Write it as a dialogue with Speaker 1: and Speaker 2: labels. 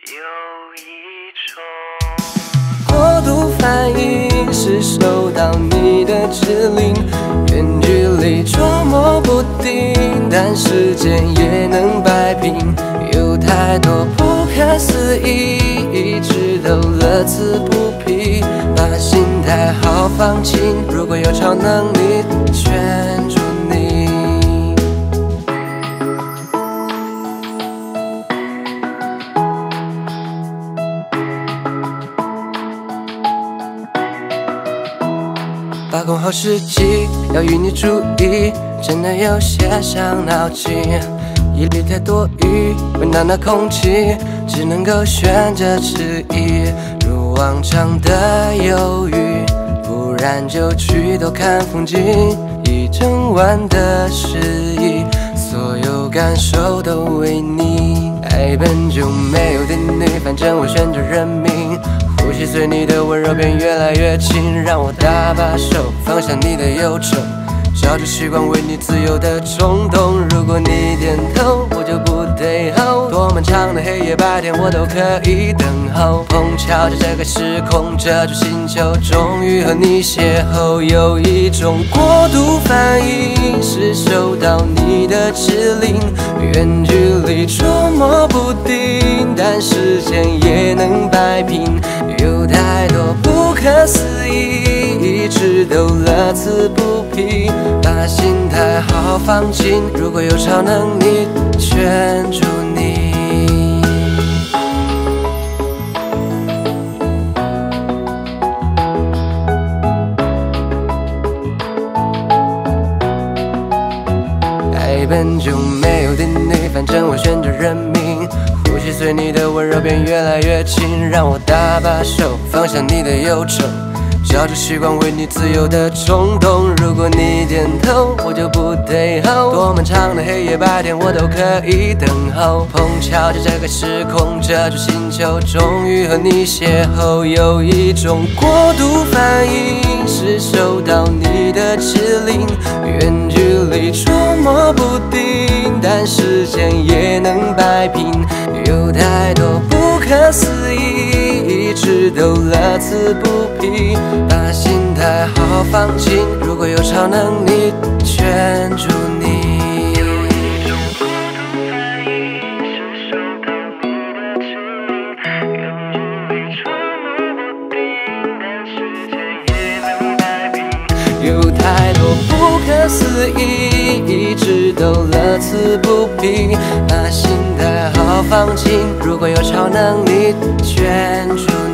Speaker 1: 有一种
Speaker 2: 过度反应是收到你的指令，远距离捉摸不定，但时间也能摆平。有太多不可思议，一直都乐此不疲，把心态好放轻。如果有超能力，圈住你。把控好时机，要与你注意，真的有些伤脑筋。疑虑太多余，闻到那空气，只能够选择迟疑。如往常的犹豫，不然就去多看风景。一整晚的失意，所有感受都为你。爱本就没有定律，反正我选择认命。呼吸随你的温柔便越来越近，让我搭把手放下你的忧愁，照着习惯为你自由的冲动。如果你点头，我就不退后，多漫长的黑夜白天我都可以等候。碰巧在这个时空这座星球，终于和你邂逅。有一种过度反应是收到你的指令，远距离捉摸不定，但时间也能摆平。有太多不可思议，一直都乐此不疲，把心态好放轻。如果有超能力，圈住你。爱本就没有定律，反正我选择认命。呼吸随你的温柔便越来越近，让我搭把手放下你的忧愁，照着习惯为你自由的冲动。如果你点头，我就不退后，多漫长的黑夜白天我都可以等候。碰巧在这个时空这座星球，终于和你邂逅。有一种过度反应是收到你的指令，远距离捉摸不定，但时间也能摆平。有太多不可思议，一直都乐此不疲，把心态好放轻。如果有超能力，圈住你。有太多不可思议，一直都乐此不疲，把心态好放轻。如果有超能力，圈住